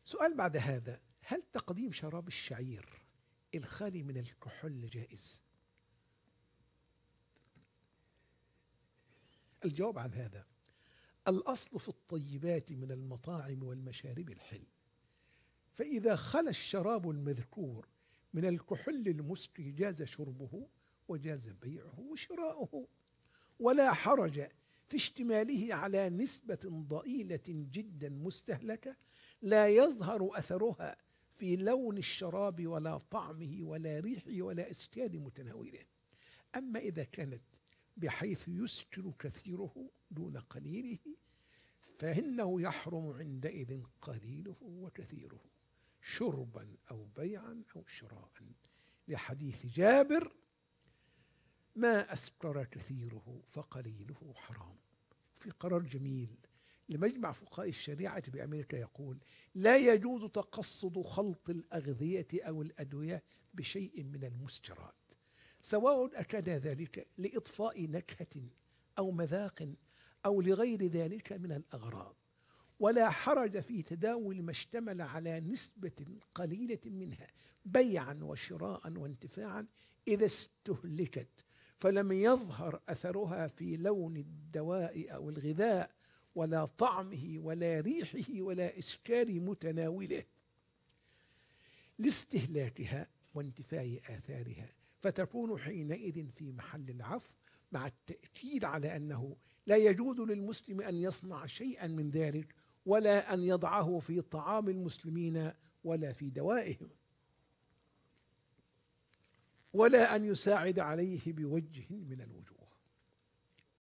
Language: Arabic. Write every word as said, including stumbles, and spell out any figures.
سؤال بعد هذا: هل تقديم شراب الشعير الخالي من الكحول جائز؟ الجواب عن هذا: الأصل في الطيبات من المطاعم والمشارب الحل، فإذا خلا الشراب المذكور من الكحول المسكر جاز شربه وجاز بيعه وشراؤه، ولا حرج في اشتماله على نسبة ضئيلة جدا مستهلكة لا يظهر أثرها في لون الشراب ولا طعمه ولا ريحه ولا إسكان متناوله. أما إذا كانت بحيث يسكر كثيره دون قليله فإنه يحرم عندئذ قليله وكثيره شربا أو بيعا أو شراء، لحديث جابر: ما أسكر كثيره فقليله حرام. في قرار جميل لمجمع فقهاء الشريعة بأمريكا يقول: لا يجوز تقصد خلط الأغذية أو الأدوية بشيء من المسكرات، سواء أكان ذلك لإضفاء نكهة أو مذاق أو لغير ذلك من الأغراض، ولا حرج في تداول ما اشتمل على نسبة قليلة منها بيعا وشراء وانتفاعا إذا استهلكت فلم يظهر أثرها في لون الدواء أو الغذاء ولا طعمه ولا ريحه ولا إسكار متناوله لاستهلاكها وانتفاء آثارها، فتكون حينئذ في محل العفو، مع التأكيد على أنه لا يجوز للمسلم أن يصنع شيئا من ذلك ولا أن يضعه في طعام المسلمين ولا في دوائهم، ولا أن يساعد عليه بوجه من الوجوه.